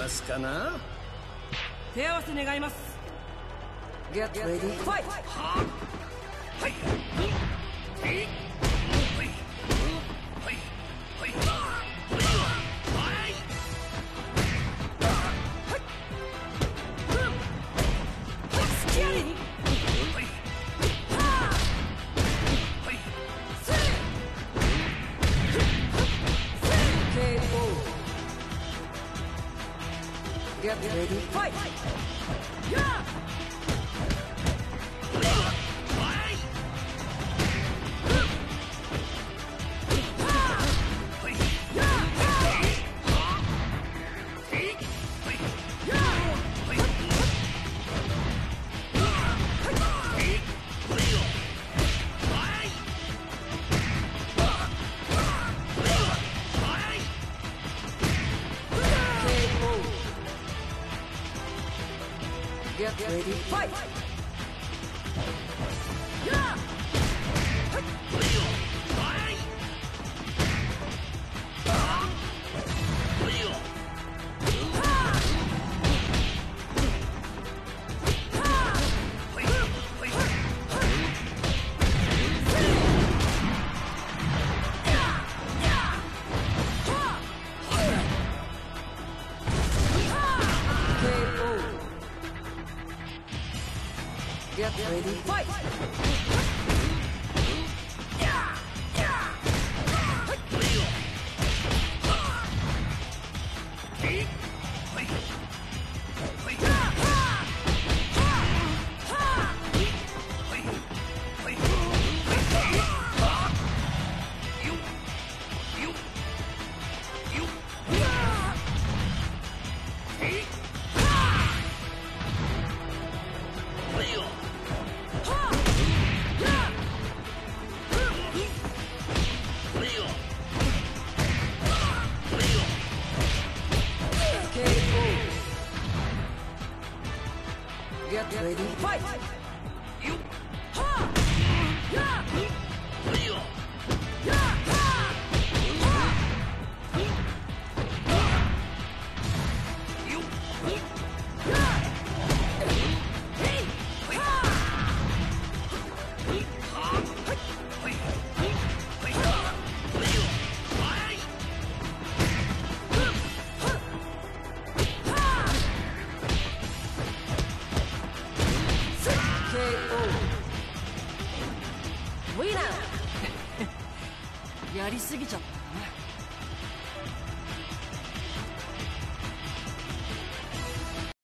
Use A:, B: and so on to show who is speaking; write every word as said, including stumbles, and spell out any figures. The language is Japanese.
A: ますかな。
B: 手合わせ願います。
C: Get ready, fight!
A: ははいはいはい
C: Get ready, fight!
B: Yeah!
C: Get ready, fight!
B: Yeah!
C: Get ready, fight! Get ready, fight!
A: よっ
B: はあやあ
A: はいよ
B: やあは
A: よっ
B: あやあへいはあ
A: はいはいはいはいよはい
C: ウィナーやりすぎちゃった。